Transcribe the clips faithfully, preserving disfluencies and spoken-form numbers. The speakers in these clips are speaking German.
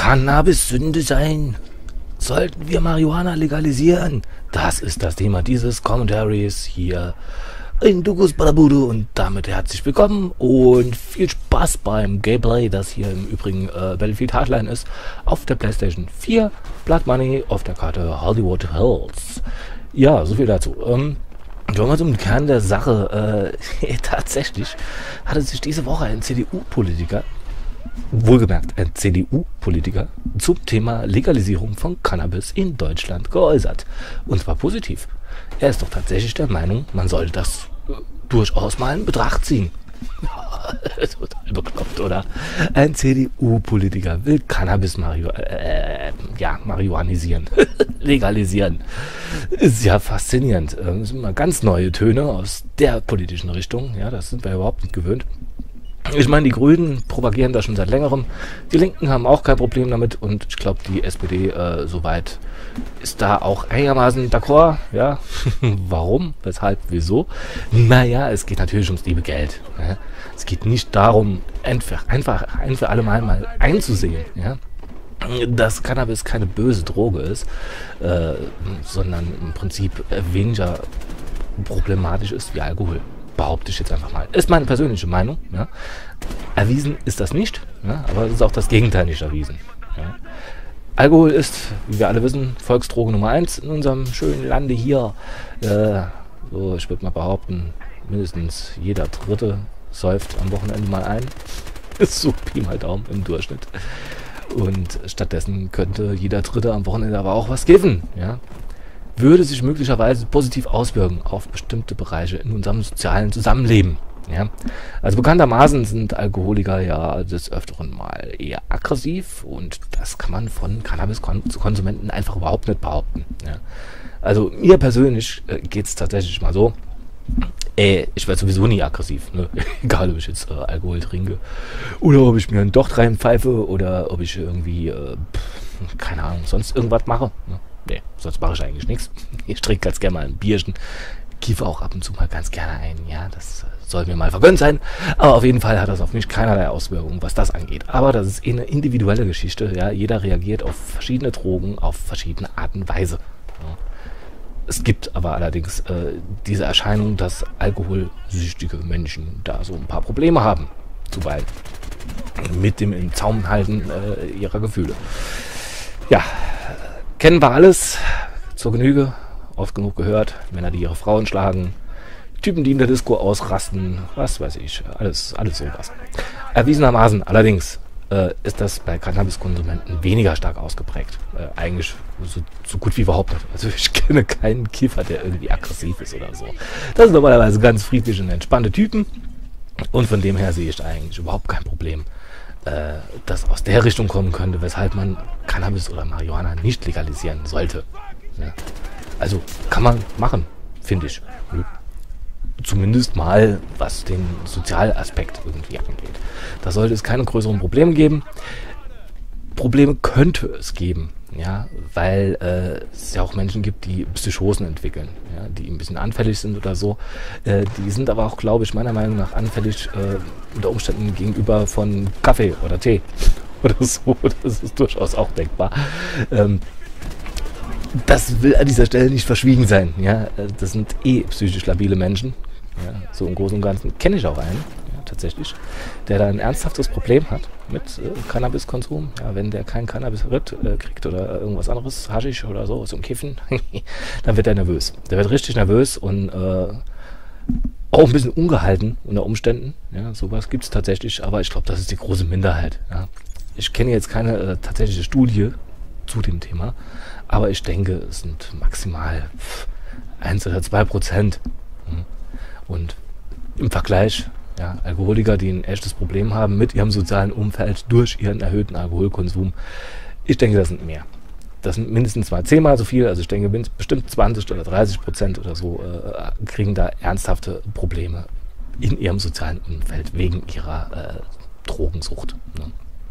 Cannabis Sünde sein? Sollten wir Marihuana legalisieren? Das ist das Thema dieses Commentaries hier in Dugus Badabudu und damit herzlich willkommen und viel Spaß beim Gameplay, das hier im Übrigen äh, Battlefield Hardline ist, auf der PlayStation vier, Blood Money auf der Karte Hollywood Hills. Ja, so viel dazu. Ähm, Kommen wir zum Kern der Sache. Äh, tatsächlich hatte sich diese Woche ein C D U-Politiker, wohlgemerkt ein C D U-Politiker, zum Thema Legalisierung von Cannabis in Deutschland geäußert. Und zwar positiv. Er ist doch tatsächlich der Meinung, man sollte das äh, durchaus mal in Betracht ziehen. Total bekloppt, oder? Ein C D U-Politiker will Cannabis Marihu äh, ja, marihuanisieren, legalisieren. Ist ja faszinierend. Das sind mal ganz neue Töne aus der politischen Richtung. Ja, das sind wir überhaupt nicht gewöhnt. Ich meine, die Grünen propagieren das schon seit längerem. Die Linken haben auch kein Problem damit und ich glaube, die S P D äh, soweit ist da auch einigermaßen d'accord. Ja, warum? Weshalb? Wieso? Naja, es geht natürlich ums liebe Geld. Ja? Es geht nicht darum, einfach, einfach ein für alle Mal, mal einzusehen, ja? Dass Cannabis keine böse Droge ist, äh, sondern im Prinzip weniger problematisch ist wie Alkohol. Behaupte ich jetzt einfach mal. Ist meine persönliche Meinung. Ja. Erwiesen ist das nicht, ja, aber es ist auch das Gegenteil nicht erwiesen. Ja. Alkohol ist, wie wir alle wissen, Volksdroge Nummer eins in unserem schönen Lande hier. Äh, so, ich würde mal behaupten, mindestens jeder Dritte säuft am Wochenende mal ein. Ist so Pi mal Daumen im Durchschnitt. Und stattdessen könnte jeder Dritte am Wochenende aber auch was kiffen. Ja. Würde sich möglicherweise positiv auswirken auf bestimmte Bereiche in unserem sozialen Zusammenleben. Ja? Also bekanntermaßen sind Alkoholiker ja des Öfteren mal eher aggressiv und das kann man von Cannabiskonsumenten einfach überhaupt nicht behaupten. Ja? Also mir persönlich äh, geht es tatsächlich mal so, äh, ich werde sowieso nie aggressiv, ne? Egal ob ich jetzt äh, Alkohol trinke oder ob ich mir einen Docht reinpfeife oder ob ich irgendwie, äh, pff, keine Ahnung, sonst irgendwas mache. Ne? Nee, sonst mache ich eigentlich nichts. Ich trinke ganz gerne mal ein Bierchen. Kiefe auch ab und zu mal ganz gerne ein. Ja, das soll mir mal vergönnt sein. Aber auf jeden Fall hat das auf mich keinerlei Auswirkungen, was das angeht. Aber das ist eh eine individuelle Geschichte. Ja, jeder reagiert auf verschiedene Drogen auf verschiedene Art und Weise. Ja. Es gibt aber allerdings äh, diese Erscheinung, dass alkoholsüchtige Menschen da so ein paar Probleme haben. Zuweilen. Mit dem im Zaum halten äh, ihrer Gefühle. Ja, kennen wir alles zur Genüge, oft genug gehört. Männer, die ihre Frauen schlagen, Typen, die in der Disco ausrasten, was weiß ich, alles, alles sowas. Erwiesenermaßen allerdings äh, ist das bei Cannabiskonsumenten weniger stark ausgeprägt. Äh, eigentlich so, so gut wie überhaupt nicht. Also ich kenne keinen Kiffer, der irgendwie aggressiv ist oder so. Das sind normalerweise ganz friedliche und entspannte Typen und von dem her sehe ich da eigentlich überhaupt kein Problem, das aus der Richtung kommen könnte, weshalb man Cannabis oder Marihuana nicht legalisieren sollte. Ja. Also kann man machen, finde ich. Zumindest mal, was den Sozialaspekt irgendwie angeht. Da sollte es keine größeren Probleme geben. Probleme könnte es geben, ja, weil äh, es ja auch Menschen gibt, die Psychosen entwickeln, ja, die ein bisschen anfällig sind oder so. Äh, die sind aber auch, glaube ich, meiner Meinung nach anfällig äh, unter Umständen gegenüber von Kaffee oder Tee oder so. Das ist durchaus auch denkbar. Ähm, das will an dieser Stelle nicht verschwiegen sein. Ja, das sind eh psychisch labile Menschen. Ja, so im Großen und Ganzen kenne ich auch einen, ja, tatsächlich, der da ein ernsthaftes Problem hat mit äh, Cannabiskonsum. Ja, wenn der kein Cannabis äh, kriegt oder irgendwas anderes, Haschisch oder so, zum Kiffen, dann wird er nervös. Der wird richtig nervös und äh, auch ein bisschen ungehalten unter Umständen. Ja, sowas gibt es tatsächlich, aber ich glaube, das ist die große Minderheit. Ja. Ich kenne jetzt keine äh, tatsächliche Studie zu dem Thema, aber ich denke, es sind maximal eins oder zwei Prozent. Hm. Und im Vergleich, ja, Alkoholiker, die ein echtes Problem haben mit ihrem sozialen Umfeld durch ihren erhöhten Alkoholkonsum, ich denke, das sind mehr. Das sind mindestens mal zehnmal so viel, also ich denke, bestimmt zwanzig oder dreißig Prozent oder so äh, kriegen da ernsthafte Probleme in ihrem sozialen Umfeld wegen ihrer äh, Drogensucht, ne?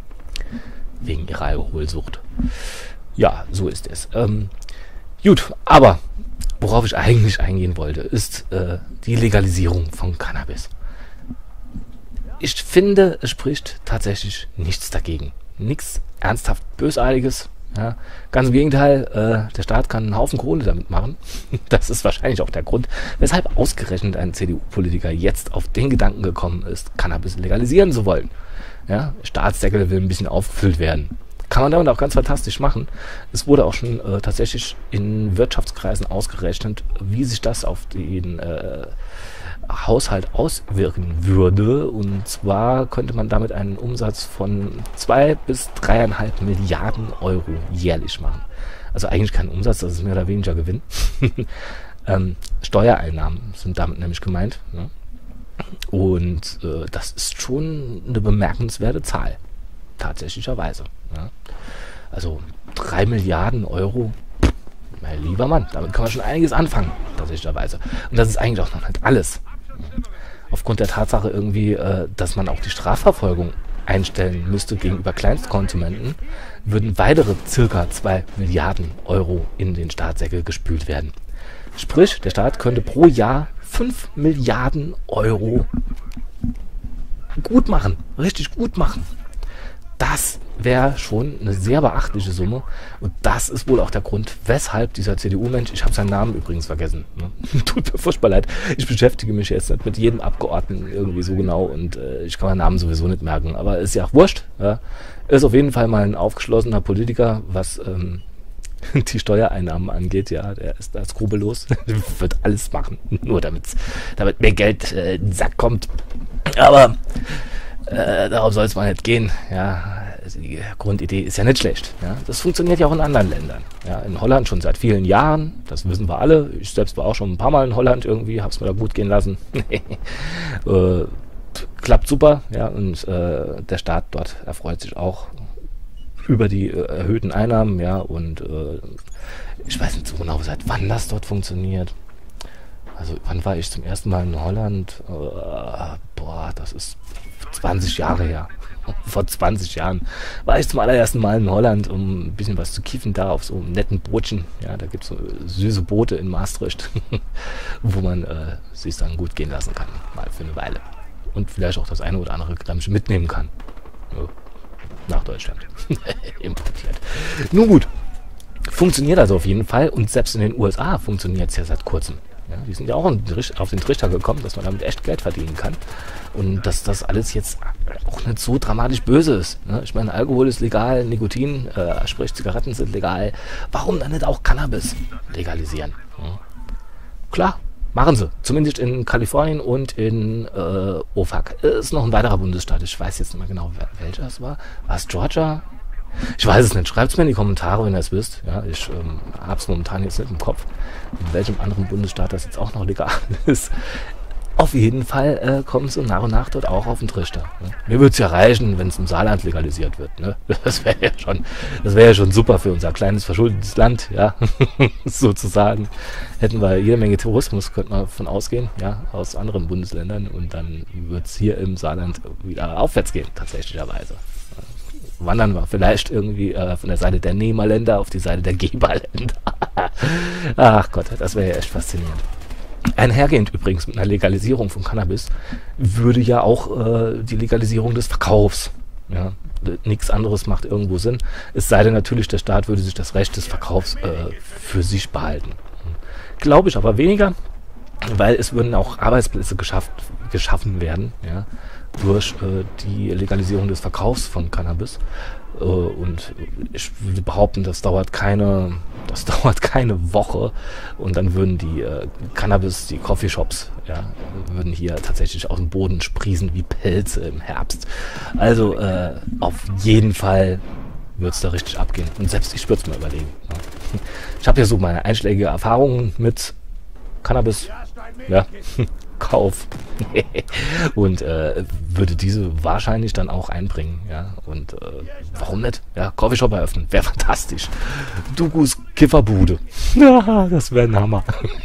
Wegen ihrer Alkoholsucht. Ja, so ist es. Ähm, gut, aber worauf ich eigentlich eingehen wollte, ist äh, die Legalisierung von Cannabis. Ich finde, es spricht tatsächlich nichts dagegen. Nichts ernsthaft Bösartiges. Ja, ganz im Gegenteil, äh, der Staat kann einen Haufen Kohle damit machen. Das ist wahrscheinlich auch der Grund, weshalb ausgerechnet ein C D U-Politiker jetzt auf den Gedanken gekommen ist, Cannabis legalisieren zu wollen. Ja, Staatsdeckel will ein bisschen aufgefüllt werden. Kann man damit auch ganz fantastisch machen. Es wurde auch schon äh, tatsächlich in Wirtschaftskreisen ausgerechnet, wie sich das auf den äh, Haushalt auswirken würde. Und zwar könnte man damit einen Umsatz von zwei bis dreieinhalb Milliarden Euro jährlich machen. Also eigentlich kein Umsatz, das ist mehr oder weniger Gewinn. ähm, Steuereinnahmen sind damit nämlich gemeint. Ne? Und äh, das ist schon eine bemerkenswerte Zahl. Tatsächlicherweise. Ja? Also drei Milliarden Euro. Mein lieber Mann, damit kann man schon einiges anfangen, tatsächlicherweise. Und das ist eigentlich auch noch nicht alles. Aufgrund der Tatsache irgendwie, äh, dass man auch die Strafverfolgung einstellen müsste gegenüber Kleinstkonsumenten, würden weitere circa zwei Milliarden Euro in den Staatssäckel gespült werden. Sprich, der Staat könnte pro Jahr fünf Milliarden Euro gut machen, richtig gut machen. Das wäre schon eine sehr beachtliche Summe. Und das ist wohl auch der Grund, weshalb dieser C D U-Mensch, ich habe seinen Namen übrigens vergessen, ne? Tut mir furchtbar leid, ich beschäftige mich jetzt nicht mit jedem Abgeordneten irgendwie so genau und äh, ich kann meinen Namen sowieso nicht merken, aber ist ja auch wurscht. Ja? Ist auf jeden Fall mal ein aufgeschlossener Politiker, was ähm, die Steuereinnahmen angeht. Ja, der ist da skrupellos, wird alles machen, nur damit's, damit mehr Geld äh, in den Sack kommt. Aber Äh, darauf soll es mal nicht gehen. Ja, die Grundidee ist ja nicht schlecht. Ja, das funktioniert ja auch in anderen Ländern. Ja, in Holland schon seit vielen Jahren. Das wissen wir alle. Ich selbst war auch schon ein paar Mal in Holland irgendwie, habe es mir da gut gehen lassen. äh, klappt super. Ja, und äh, der Staat dort erfreut sich auch über die äh, erhöhten Einnahmen. Ja, und äh, ich weiß nicht so genau, seit wann das dort funktioniert. Also wann war ich zum ersten Mal in Holland? Äh, boah, das ist zwanzig Jahre her. Vor zwanzig Jahren war ich zum allerersten Mal in Holland, um ein bisschen was zu kiffen, da auf so einem netten Bootchen. Ja, da gibt es so süße Boote in Maastricht, wo man äh, sich dann gut gehen lassen kann, mal für eine Weile. Und vielleicht auch das eine oder andere Grammchen mitnehmen kann. Ja, nach Deutschland. Importiert. Nun gut. Funktioniert also auf jeden Fall. Und selbst in den U S A funktioniert es ja seit kurzem. Ja, die sind ja auch auf den Trichter gekommen, dass man damit echt Geld verdienen kann. Und dass das alles jetzt auch nicht so dramatisch böse ist. Ne? Ich meine, Alkohol ist legal, Nikotin, äh, sprich Zigaretten sind legal. Warum dann nicht auch Cannabis legalisieren? Ja. Klar, machen sie. Zumindest in Kalifornien und in äh, oh fuck, ist noch ein weiterer Bundesstaat. Ich weiß jetzt nicht mehr genau, welcher es war. War es Georgia? Ich weiß es nicht. Schreibt es mir in die Kommentare, wenn ihr es wisst. Ja, ich ähm, habe es momentan jetzt nicht im Kopf, in welchem anderen Bundesstaat das jetzt auch noch legal ist. Auf jeden Fall äh, kommen sie nach und nach dort auch auf den Trichter. Ne? Mir würde es ja reichen, wenn es im Saarland legalisiert wird. Ne? Das wäre ja schon, das wäre ja schon super für unser kleines verschuldetes Land, ja, sozusagen. Hätten wir jede Menge Tourismus, könnte man davon ausgehen, ja, aus anderen Bundesländern, und dann wird es hier im Saarland wieder aufwärts gehen, tatsächlicherweise. Wandern wir vielleicht irgendwie äh, von der Seite der Nehmerländer auf die Seite der Geberländer. Ach Gott, das wäre ja echt faszinierend. Einhergehend übrigens mit einer Legalisierung von Cannabis würde ja auch äh, die Legalisierung des Verkaufs. Ja, nichts anderes macht irgendwo Sinn. Es sei denn natürlich, der Staat würde sich das Recht des Verkaufs äh, für sich behalten. Glaube ich aber weniger, weil es würden auch Arbeitsplätze geschafft, geschaffen werden, ja, durch äh, die Legalisierung des Verkaufs von Cannabis. Äh, und ich würde behaupten, das dauert keine, das dauert keine Woche, und dann würden die äh, Cannabis, die Coffeeshops, ja, würden hier tatsächlich aus dem Boden sprießen wie Pilze im Herbst. Also äh, auf jeden Fall wird es da richtig abgehen. Und selbst ich würde es mal überlegen. Ja. Ich habe ja so meine einschlägige Erfahrungen mit Cannabis. Ja. Kauf und äh, würde diese wahrscheinlich dann auch einbringen, ja, und äh, warum nicht, ja, Coffeeshop eröffnen, wäre fantastisch. Dugus Kifferbude, ja, das wäre ein Hammer.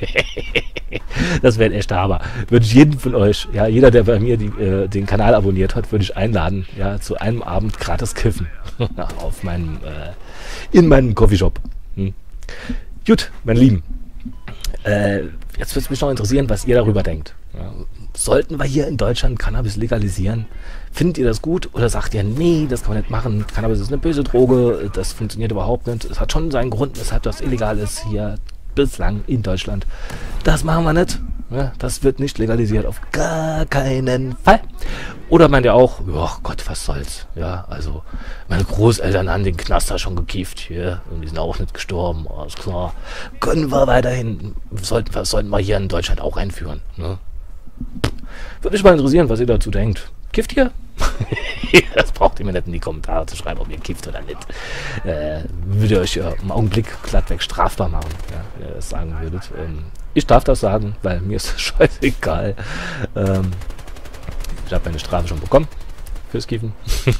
Das wäre ein echter Hammer. Würde ich jeden von euch, ja, jeder, der bei mir die, äh, den Kanal abonniert hat, würde ich einladen, ja, zu einem Abend gratis kiffen auf meinem, äh, in meinem Coffeeshop. Hm. Gut, meine Lieben, äh, jetzt würde es mich noch interessieren, was ihr darüber denkt. Ja, sollten wir hier in Deutschland Cannabis legalisieren? Findet ihr das gut oder sagt ihr, nee, das kann man nicht machen, Cannabis ist eine böse Droge, das funktioniert überhaupt nicht, es hat schon seinen Grund, weshalb das illegal ist hier bislang in Deutschland. Das machen wir nicht, ja, das wird nicht legalisiert, auf gar keinen Fall. Oder meint ihr auch, ja Gott, was soll's, ja, also meine Großeltern haben den Knaster schon gekifft hier und die sind auch nicht gestorben, alles klar, können wir weiterhin, sollten, was sollten wir hier in Deutschland auch einführen, ne? Würde mich mal interessieren, was ihr dazu denkt. Kifft ihr? Das braucht ihr mir nicht in die Kommentare zu schreiben, ob ihr kifft oder nicht. Äh, würde euch ja im Augenblick glattweg strafbar machen, ja, wenn ihr das sagen würdet. Ähm, ich darf das sagen, weil mir ist das scheißegal. Ähm, ich habe meine Strafe schon bekommen fürs Kiffen.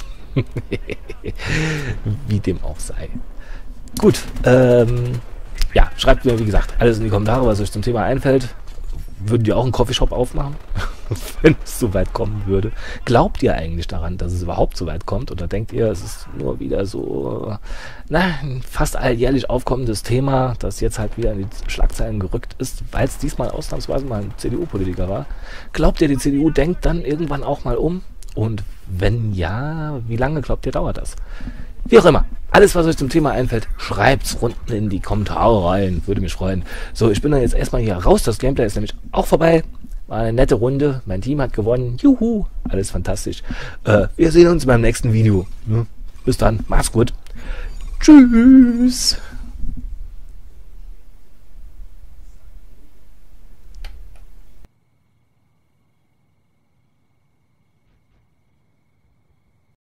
Wie dem auch sei. Gut, ähm, ja, schreibt mir, wie gesagt, alles in die Kommentare, was euch zum Thema einfällt. Würden die auch einen Coffeeshop aufmachen, wenn es so weit kommen würde? Glaubt ihr eigentlich daran, dass es überhaupt so weit kommt? Oder denkt ihr, es ist nur wieder so na, ein fast alljährlich aufkommendes Thema, das jetzt halt wieder in die Schlagzeilen gerückt ist, weil es diesmal ausnahmsweise mal ein C D U-Politiker war? Glaubt ihr, die C D U denkt dann irgendwann auch mal um? Und wenn ja, wie lange glaubt ihr, dauert das? Wie auch immer. Alles, was euch zum Thema einfällt, schreibt's unten in die Kommentare rein. Würde mich freuen. So, ich bin dann jetzt erstmal hier raus. Das Gameplay ist nämlich auch vorbei. War eine nette Runde. Mein Team hat gewonnen. Juhu. Alles fantastisch. Äh, wir sehen uns beim nächsten Video. Bis dann. Mach's gut. Tschüss.